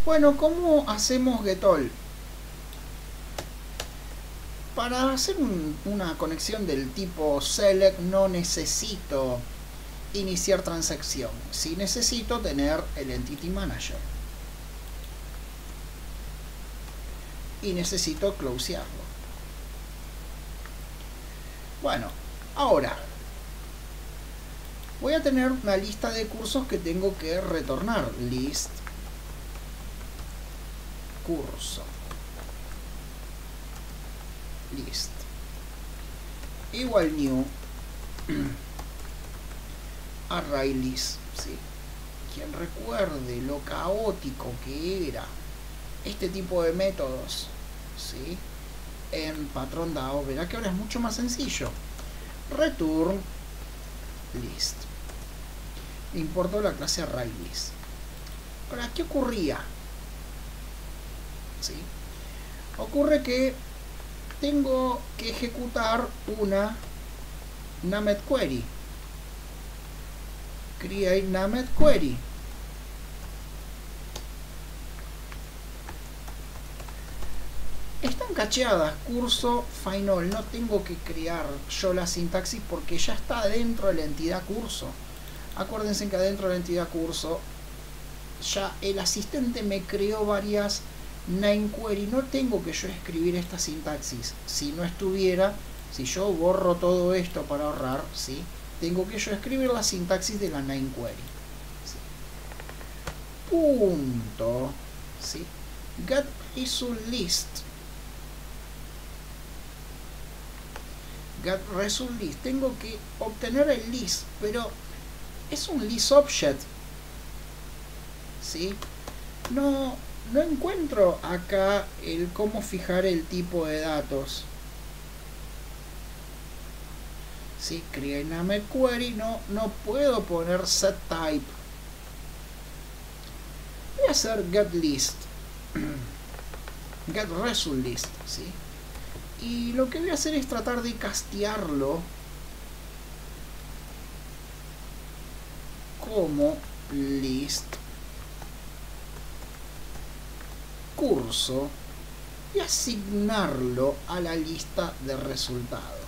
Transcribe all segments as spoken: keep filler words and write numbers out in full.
Bueno, ¿cómo hacemos getAll? Para hacer un, una conexión del tipo select no necesito iniciar transacción, sí necesito tener el Entity Manager y necesito closearlo. Bueno, ahora voy a tener una lista de cursos que tengo que retornar. List curso list igual new array list, ¿sí? Quien recuerde lo caótico que era este tipo de métodos, ¿sí? En patrón DAO, verá que ahora es mucho más sencillo. Return list, importo la clase array list. Ahora, ¿qué ocurría? ¿Sí? Ocurre que tengo que ejecutar una Named Query. Create Named Query. Están cacheadas, curso final. No tengo que crear yo la sintaxis porque ya está dentro de la entidad curso. Acuérdense que adentro de la entidad curso ya el asistente me creó varias name query. No tengo que yo escribir esta sintaxis. Si no estuviera, si yo borro todo esto para ahorrar, ¿sí? Tengo que yo escribir la sintaxis de la name query, ¿sí? Punto, ¿sí? Get result list. Get result list. Tengo que obtener el list, pero es un list object, ¿sí? No, no encuentro acá el cómo fijar el tipo de datos. ¿Sí? Create Named Query, no, no puedo poner set type. Voy a hacer get list, get result list, ¿sí? Y lo que voy a hacer es tratar de castearlo como list curso y asignarlo a la lista de resultado,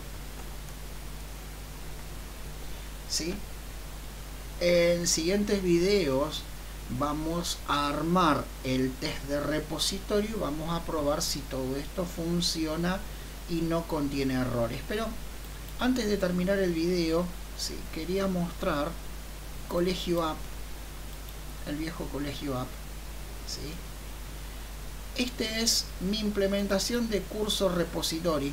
¿sí? En siguientes videos vamos a armar el test de repositorio y vamos a probar si todo esto funciona y no contiene errores. Pero antes de terminar el video, sí, quería mostrar Colegio App, el viejo Colegio App, ¿sí? Este es mi implementación de curso repository,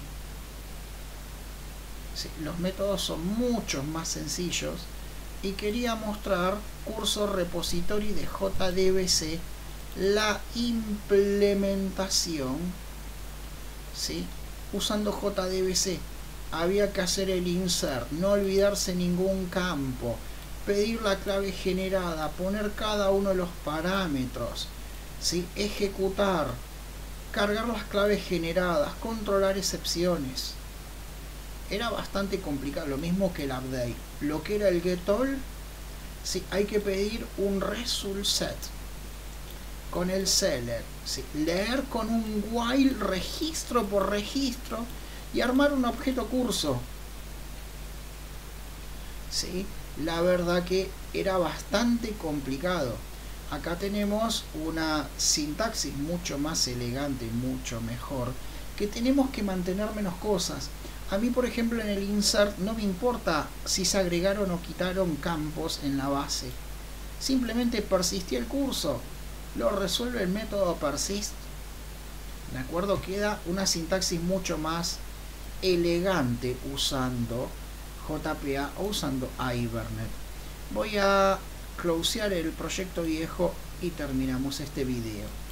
¿sí? Los métodos son mucho más sencillos y quería mostrar curso repository de J D B C, la implementación, ¿sí? Usando J D B C. Había que hacer el insert, no olvidarse ningún campo, pedir la clave generada, poner cada uno de los parámetros, ¿sí? Ejecutar, cargar las claves generadas, controlar excepciones. Era bastante complicado, lo mismo que el update. Lo que era el getAll, ¿sí? Hay que pedir un result set con el select, ¿sí? Leer con un while registro por registro y armar un objeto curso, ¿sí? La verdad que era bastante complicado. Acá tenemos una sintaxis mucho más elegante, mucho mejor, que tenemos que mantener menos cosas. A mí, por ejemplo, en el insert no me importa si se agregaron o quitaron campos en la base. Simplemente persistí el curso. Lo resuelve el método persist. ¿De acuerdo? Queda una sintaxis mucho más elegante usando J P A o usando Hibernate. Voy a closear el proyecto viejo y terminamos este video.